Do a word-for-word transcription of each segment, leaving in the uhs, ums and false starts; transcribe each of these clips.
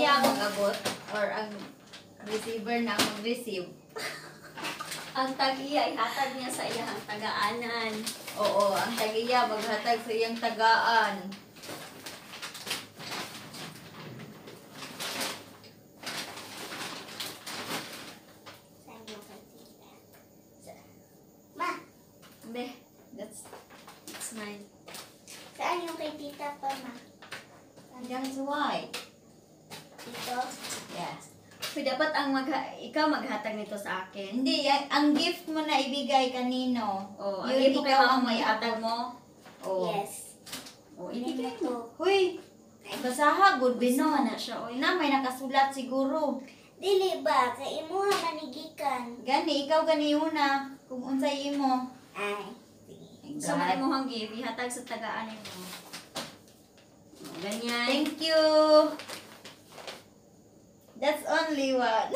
iya mag-abot or ang receiver na mag-receive. Ang tag-iya, ihatag niya sa iyang tagaanan. Oo, ang tagiya maghatag sa iyang tagaan. Saan yung kay tita? Sa- Ma, Be, That's it's mine. saan yung kay tita pa, ma? that's why. Dito? Yes. So, dapat ang magha ikaw maghatag nito sa akin. Hindi, yan- ang gift mo na ibigay kanino. Oh, ang Yun, ipo kay ikaw mama ang may may hatag mo. Oh. Yes. Oh, Ibigay ibigay mo. mo. Huy, basaha, good Gusto bino. na siya, oy. Na, may nakasulat siguro. Dili ba? Kay imuha manigikan. Gani, ikaw gani una. Kung unsay imo. Ay. So, man mo hang give, ihatag sa tagaan mo. Oh, ganyan. Thank you. That's only one.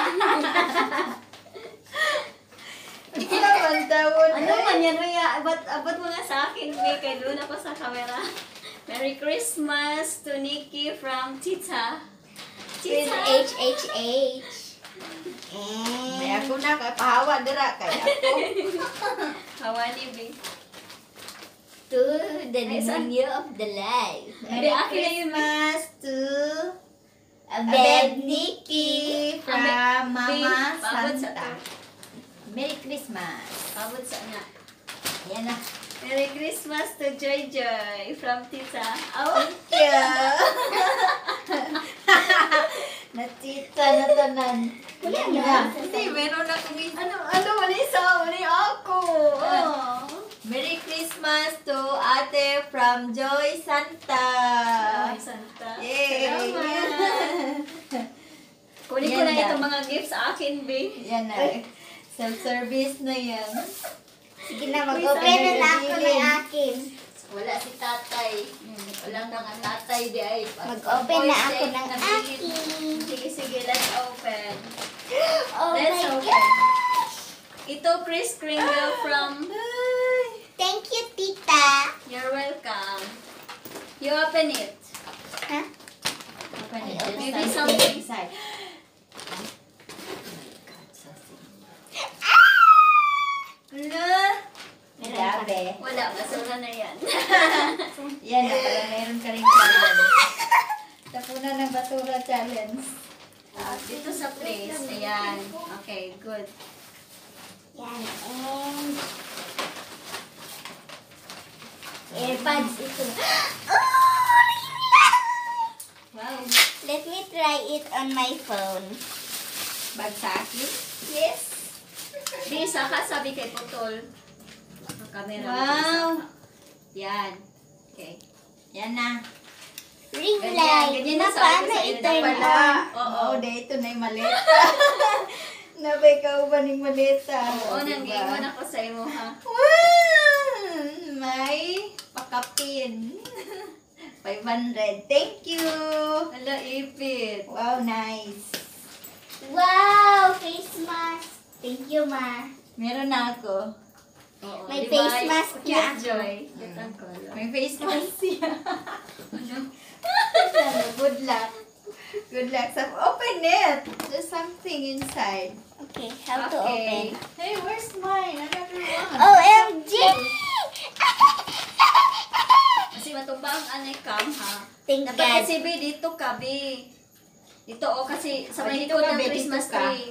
Salamat tawon. Ano man yan, Rhea? Abot, abot mo nga sa akin, Be. Kay doon ako sa camera. Merry Christmas to Nikki from Tita. With Tita. H H H. May And ako na, kay pahawa dira kay ako. Hawani, Be. to the Ay, saan? new of the life. Merry akin na yun, Christmas to Abed Abed Nikki from Mama Pabot sa Santa. to. Merry Christmas. Pabot sa nga. Yan na. Merry Christmas to Joy Joy from Tita. Oh, Thank you. Natita na tanan. Wala Yan na. Hindi, meron akong isa. ano, ano, wali sa, wali ako. Oh. Merry Christmas to Ate from Joy Santa. Ay, Santa. Yay! Salamat. Kunin ko Yan na na. itong mga gifts sa akin, Be. Yan na. Self-service na yan. Sige na, mag-open na na ako ng akin. Wala si tatay. Walang mga tatay di ay. Mag-open na ako ng akin. akin. Sige, sige, let's open. Oh Let's my open. gosh! Ito, Chris Kringle from... Thank you, tita. You're welcome. You open it. Huh? Open it. Ay, maybe There's something. inside. Ala! Grabe. Wala, basura na yan. Yan na pala, meron ka rin challenge. Tapunan ng basura challenge. Ah, dito sa place. Ayan. Okay, good. Yan, and... Airpods ito. Oh, Wow. let me try it on my phone. Bag sa akin. Yes. Di, saka sabi kay Putol. Ang camera. Wow. Yan. Okay. Yan na. Ring Ganyan, light. ganyan na na sabi paano sa iyo, i-turn dapat on? Oo. Oo, dito na yung maleta. Nabay ka ba ng maleta? Oo, Diba? nang-iwan ako sa imo, ha? Wow! May pakapin. five hundred. Thank you. Hala, ipit. Wow, nice. Wow, face mask. Thank you, ma. Meron na ako. Oo, May di face ba? mask Cute na ako. Joy. Cute ang color. May face mask siya. Ano? Good luck. Good luck. So, open it. There's something inside. Okay, how to Okay. open? Hey, where's mine? Another one. O M G! Kasi matumba ang anay cam, ha? Thank Dapat God. kasi, be, dito ka, be. Dito, oh, kasi sa Oh, may dito likod ka, ng be, dito Christmas ka. tree.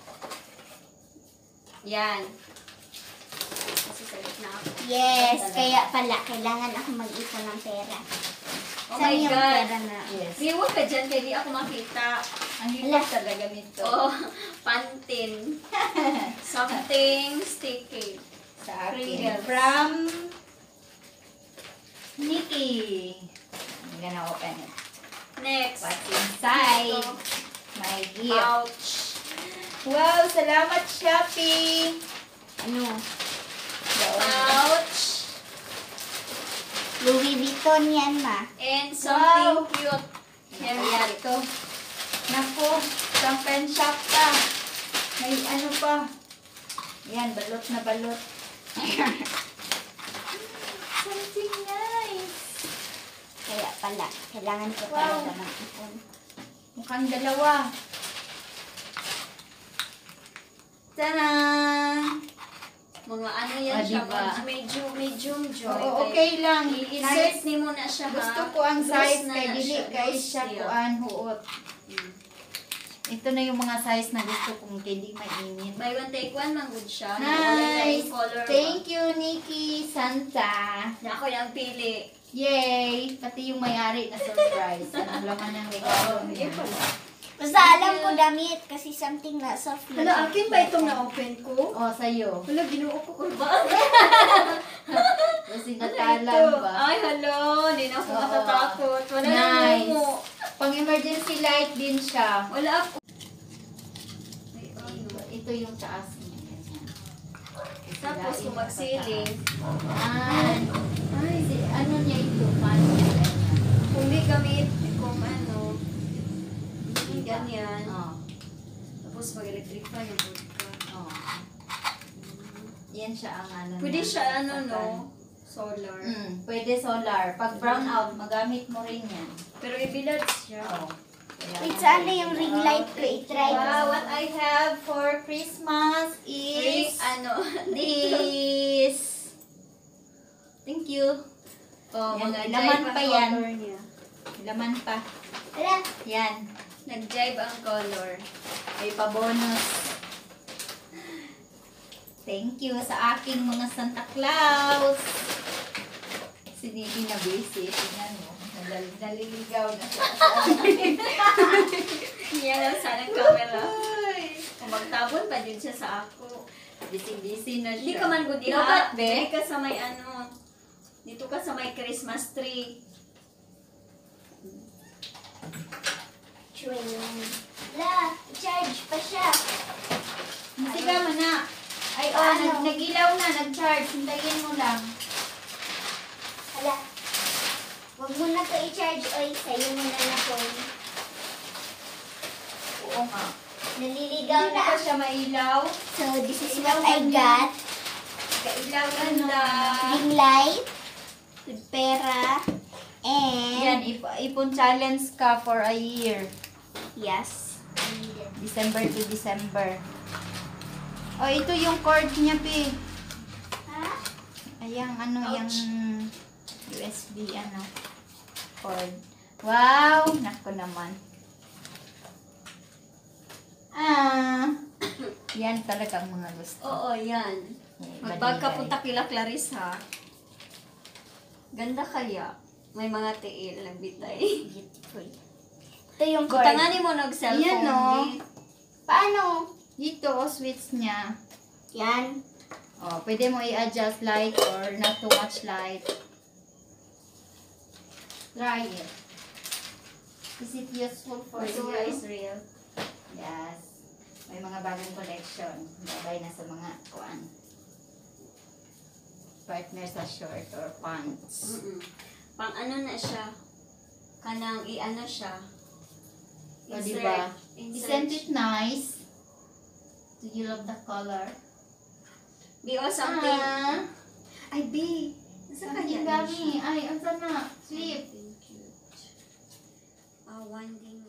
Yan. Kasi sa gitna ako. Yes, kaya pala, kailangan ako mag-ipon ng pera. Oh Saan my yung God. pera na? Yes. Be, huwag ka dyan, kaya di ako makita. Ang hirap talaga nito. Oh, pantin. Something sticky. Sa akin. Pringles. From Nikki. I'm gonna open it. Next. What's inside? Ito, My gift. pouch. Wow, salamat Shopee. Ano? Pouch. Louis Vuitton yan, ma. And something Wow. cute. Yan, yan. Ito. Naku, from pen shop pa. May ano pa. Yan, balot na balot. Something nice. Kaya pala, kailangan ko Wow. talaga mag-ipon. Mukhang dalawa. Tanan! Mga ano yan Ah, siya, diba? mga medium, medium joy. Oo, okay lang. I-insert ni mo na siya, ha? Gusto ko ang Loose size na kay na dili siya, kay loose siya siya. kuan huot. Mm. Ito na yung mga size na gusto kong hindi mainit. Buy one, take one, man good siya. Nice! Color Thank you, Nikki Santa. Na ako yung pili. Yay! Pati yung may-ari na surprise. Anong laman ng regalo niya? Basta alam ko damit kasi something na soft. Hala, akin ba itong na-open ko? Oh, sa'yo. Hala, ginuo ko ko ba? Kasi Ano natalan ito? ba? Ay, hello. Hindi na ako Oo. matatakot. Wala Nice. na mo. Pang emergency light din siya. Wala ako. Ay, ano. Ito yung taas niya. Ganyan. Tapos, Silain kung mo magsiling. pa taas. Ah, ay, si, ano niya ito? Paano niya ganyan? Kung may gamit, kung ano, ganyan. Oh, Tapos, mag-electric fan yung vodka. oh. Yan siya ang ano. Pwede niya. siya, ano, no? Solar. Mm, pwede solar. Pag brown out, magamit mo rin yan. Pero ibilad siya. Oh. Wait, saan na yung ring light ko? I-try Wow, ko. what I have for Christmas Ring, is ano, this. Thank you. Oh, Yan, mga nag-jive laman ang pa yan. color niya. Laman pa. Wala. Yan. Nag-jive ang color. May pa-bonus. Thank you sa aking mga Santa Claus. Si Nikki na busy. Tingnan mo. Nalal- Naliligaw na siya. Yan ang sanang camera. Ay. Kung magtabon pa din siya sa ako. Busy-busy na siya. Hindi ka man good Dapat, be. Hindi ka sa may ano. Dito ka sa may Christmas tree. Chewing. Wala. I-charge pa siya. Sige mo na. Ay, oh, Ano? nag nagilaw na. Nag-charge. Hintayin mo lang. Wala. Huwag mo na to i-charge. Oy, sa'yo mo na na phone. Oo nga. Naliligaw Hindi na na ba ako. siya mailaw? So, this is what I got. Kailaw Ganda. Ring light. With pera. Yan, And... ip ipon challenge ka for a year. Yes. December to December. Oh, ito yung cord niya, Pi. Ha? Ayang ano, Ouch. yung U S B, ano, cord. Wow! Nako naman. Ah, yan talagang mga gusto. Oo, yan. Eh, Magbag ka baliday. punta kila Clarissa. Ganda kaya. May mga tiil na bitay. Beautiful. Ito yung cord. Kutanganin mo nag-cellphone. Yan, no? di. Paano? Dito, oh, switch niya. Yan. Oh, pwede mo i-adjust light or not too much light. Try it. Is it useful for This you? is real. Yes. May mga bagong collection. Bagay na sa mga kuan. Partner sa short or pants. Mm-mm. Pang ano na siya. Kanang i-ano siya. O, diba? Insert. Isn't it nice? Do you love the color? Be or something. Ah, Ay, B. Nasa something kanya gami. Ay, ang sana. Sleep. Ah, one thing